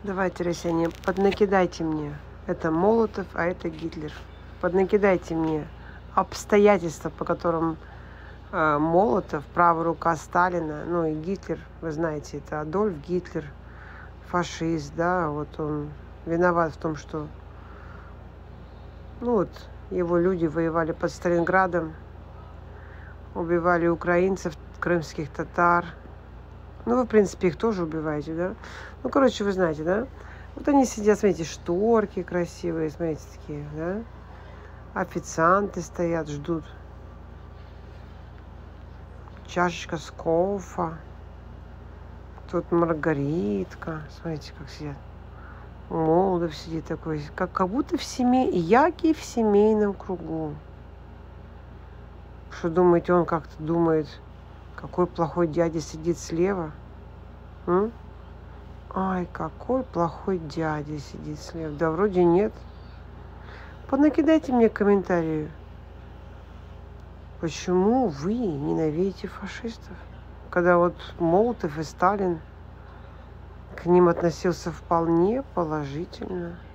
Давайте, россияне, поднакидайте мне. Это Молотов, а это Гитлер. Поднакидайте мне обстоятельства, по которым Молотов, правая рука Сталина, ну и Гитлер, вы знаете, это Адольф Гитлер, фашист, да, вот он виноват в том, что, ну вот, его люди воевали под Сталинградом, убивали украинцев, крымских татар. Ну, вы, в принципе, их тоже убиваете, да? Ну, короче, вы знаете, да? Вот они сидят, смотрите, шторки красивые, смотрите, такие, да? Официанты стоят, ждут. Чашечка с кофе. Тут маргаритка. Смотрите, как сидят. Молодов сидит такой, как будто в семье, яки в семейном кругу. Что думаете, он как-то думает, какой плохой дядя сидит слева? М? Ай, какой плохой дядя сидит слева. Да вроде нет. Понакидайте мне комментарии. Почему вы ненавидите фашистов? Когда вот Молотов и Сталин к ним относился вполне положительно.